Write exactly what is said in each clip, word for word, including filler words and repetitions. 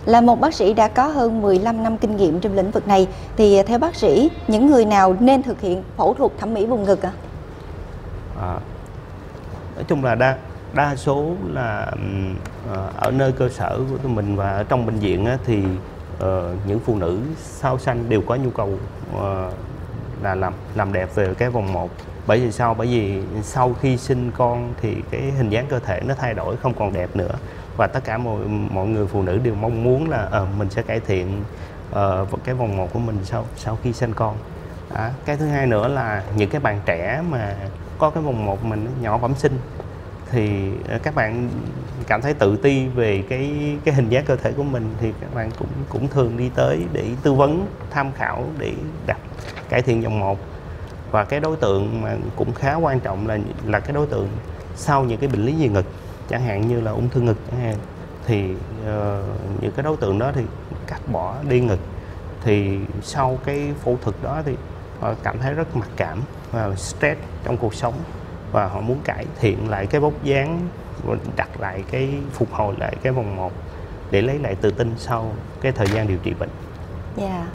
Là một bác sĩ đã có hơn mười lăm năm kinh nghiệm trong lĩnh vực này, thì theo bác sĩ, những người nào nên thực hiện phẫu thuật thẩm mỹ vùng ngực ạ? À, nói chung là đa đa số là ở nơi cơ sở của tụi mình và ở trong bệnh viện á, thì uh, những phụ nữ sau sanh đều có nhu cầu uh, là làm làm đẹp về cái vòng một. Bởi vì sao? Bởi vì sau khi sinh con thì cái hình dáng cơ thể nó thay đổi, không còn đẹp nữa, và tất cả mọi mọi người phụ nữ đều mong muốn là uh, mình sẽ cải thiện uh, cái vòng một của mình sau sau khi sinh con. Đó. Cái thứ hai nữa là những cái bạn trẻ mà có cái vòng một mình nhỏ bẩm sinh thì các bạn cảm thấy tự ti về cái cái hình dáng cơ thể của mình, thì các bạn cũng cũng thường đi tới để tư vấn, tham khảo để đặt cải thiện vòng một. Và cái đối tượng mà cũng khá quan trọng là là cái đối tượng sau những cái bệnh lý về ngực, chẳng hạn như là ung thư ngực chẳng hạn, thì uh, những cái đối tượng đó thì cắt bỏ đi ngực, thì sau cái phẫu thuật đó thì họ cảm thấy rất mặc cảm và stress trong cuộc sống, và họ muốn cải thiện lại cái vóc dáng, đặt lại cái phục hồi lại cái vòng một để lấy lại tự tin sau cái thời gian điều trị bệnh. Dạ. Yeah.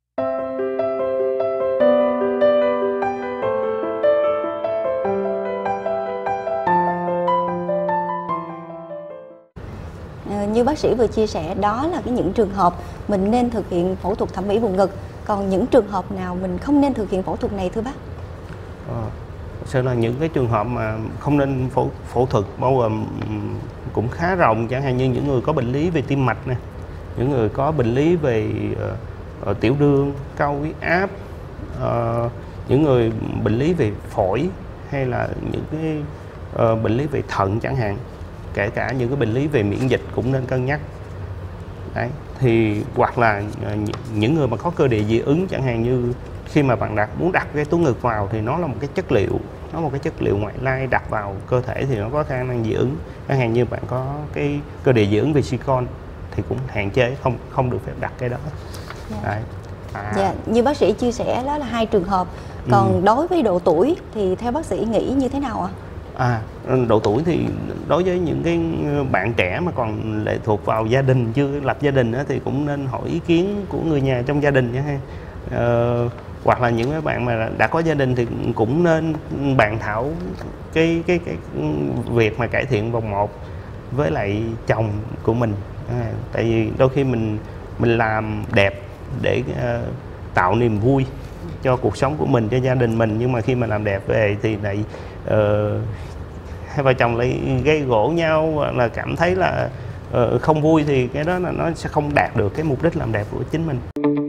Như bác sĩ vừa chia sẻ, đó là cái những trường hợp mình nên thực hiện phẫu thuật thẩm mỹ vùng ngực. Còn những trường hợp nào mình không nên thực hiện phẫu thuật này thưa bác? À, sẽ là những cái trường hợp mà không nên phẫu, phẫu thuật bao gồm cũng khá rộng, chẳng hạn như những người có bệnh lý về tim mạch nè, những người có bệnh lý về uh, uh, tiểu đường, cao huyết áp, uh, những người bệnh lý về phổi, hay là những cái uh, bệnh lý về thận chẳng hạn, kể cả những cái bệnh lý về miễn dịch cũng nên cân nhắc. Đấy, thì hoặc là những người mà có cơ địa dị ứng, chẳng hạn như khi mà bạn đặt muốn đặt cái túi ngực vào thì nó là một cái chất liệu, nó một cái chất liệu ngoại lai đặt vào cơ thể thì nó có khả năng dị ứng. Chẳng hạn như bạn có cái cơ địa dị ứng về silicon thì cũng hạn chế, không không được phép đặt cái đó. Yeah. Đấy. À. Dạ, như bác sĩ chia sẻ đó là hai trường hợp. Còn ừ. đối với độ tuổi thì theo bác sĩ nghĩ như thế nào ạ? À, độ tuổi thì đối với những cái bạn trẻ mà còn lệ thuộc vào gia đình, chưa lập gia đình đó, thì cũng nên hỏi ý kiến của người nhà trong gia đình nhé ha. Ờ, hoặc là những cái bạn mà đã có gia đình thì cũng nên bàn thảo cái cái cái việc mà cải thiện vòng một với lại chồng của mình. À, tại vì đôi khi mình mình làm đẹp để uh, tạo niềm vui cho cuộc sống của mình, cho gia đình mình, nhưng mà khi mà làm đẹp về thì lại uh, hai vợ chồng lại gây gổ nhau, hoặc là cảm thấy là uh, không vui, thì cái đó là nó sẽ không đạt được cái mục đích làm đẹp của chính mình.